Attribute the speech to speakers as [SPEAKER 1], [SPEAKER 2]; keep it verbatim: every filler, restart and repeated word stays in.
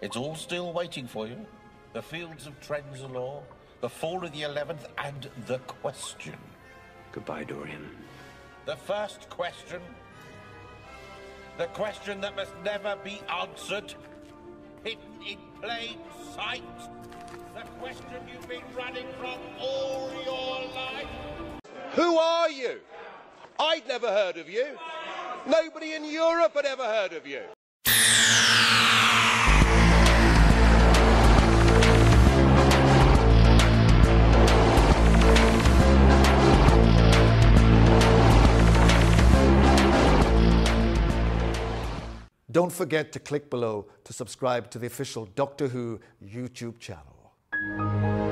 [SPEAKER 1] It's all still waiting for you. The Fields of Trenzalore, the Fall of the Eleventh, and the Question.
[SPEAKER 2] Goodbye, Dorium.
[SPEAKER 1] The first question. The question that must never be answered. Hidden in plain sight. The question you've been running from all your life. Who are you? I'd never heard of you. Nobody in Europe had ever heard of you.
[SPEAKER 3] Don't forget to click below to subscribe to the official Doctor Who YouTube channel.